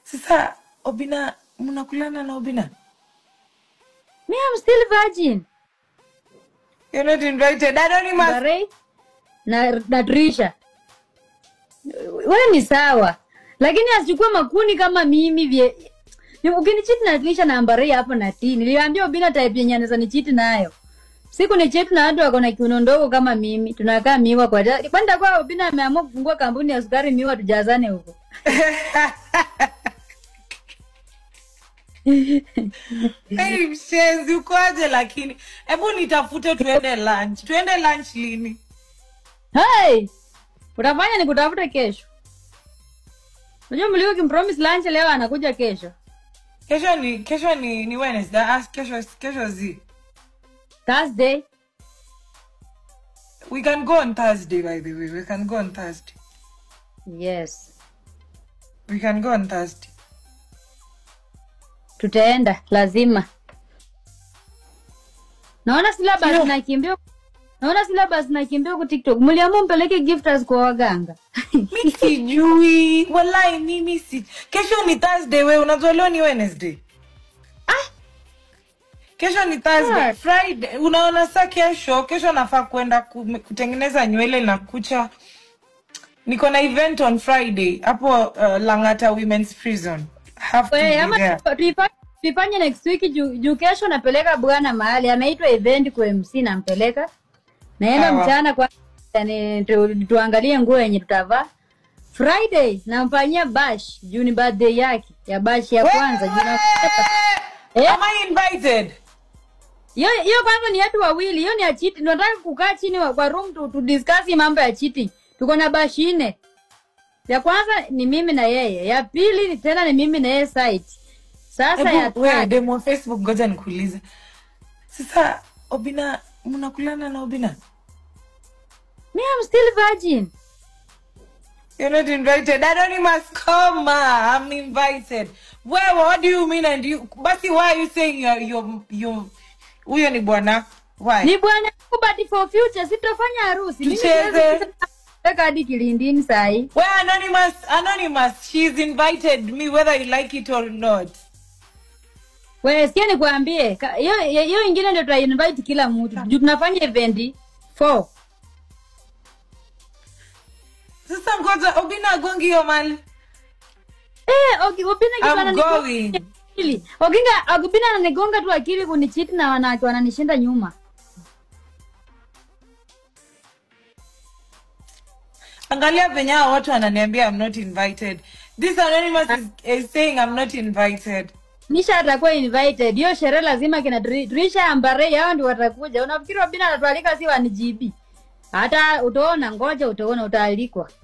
Sasa Obina, mnakulana na Obina? Me, I'm still virgin. You're not invited. Anonymous. Barei na Trisha. Wewe ni sawa. Lakini asichukue makuni kama mimi ukinicheat na Trisha na Barei hapo na T. Niliambia Obina type yenye anaweza nicheat nayo. Siku ni cheat na watu wako na kiuno ndogo kama mimi. Tunakaa miwa kwa kwenda kwa Obina ameamua kufungua kampuni ya sukari miwa tujazane huko. Hey, mshenzi ukoaje lakini? Hebu nitafute tuende lunch. Tuende lunch lini? Hey! Utafanya ni kutafuta kesho. Unajua mlio kimpromise lunch leo anakuja kesho. Kesho ni Wednesday. Kesho zi. Thursday. We can go on Thursday, by the way. We can go on Thursday. Yes. We can go on Thursday. Tutaenda lazima. Naona syllabus nakimbia kwa TikTok. Mliamua mpeleke gifters kwa waganga. Mimi sijui. Wallahi mimi si. Kesho ni Thursday, wewe unajua leo ni Wednesday. Kesho ni Thursday. Friday. Unaona saa kesho nafaa kwenda kutengeneza nywele na kucha. Niko na event on Friday hapo Langata Women's Prison. Have to be there. Tufanye next week juu kesho napeleka bwana mahali anaitwa event kwa MC nampeleka. Naenda mchana kwa tuangalie nguo yenye tutavaa. Friday namfanyia bash juu ni birthday yake ya bash ya kwanza Am I invited? Hiyo kwanza ni watu wawili. Hiyo ni ya cheating. Tunataka kukaa chini kwa room to discuss mambo ya cheating. Tuko na bash 4. Ya kwanza ni mimi na yeye. Ya pili ni tena ni mimi na yeye site. Sasa ya wewe demo Facebook ngoja nikuulize. Sasa Obina mnakulana na Obina? Me, I'm still virgin. You're not invited. Anonymous, come on. I'm invited. Well, what do you mean? And you, Basi, why are you saying you're huyo ni bwana? Why? Ni bwana but for future sitafanya harusi. Tucheze. Weka hadi kilindini sahi. Well, Anonymous, she's invited me whether you like it or not. Wewe sikia nikwambie, hiyo ingine ndio tuta invite kila mtu. Tunafanya event 4. Sasa ngoja Obina gongi hiyo mali. Obina kibana I'm going. Obina ananigonga tu akili kunicheat na wanawake wananishinda nyuma. Angalia venye watu wananiambia I'm not invited. This Anonymous is saying I'm not invited. Nisha atakuwa invited. Hiyo sherehe lazima kina Trisha Ambare hao ndio watakuja. Unafikiri Obina atatualika si wanijibi? Hata utaona ngoja utaona utaalikwa.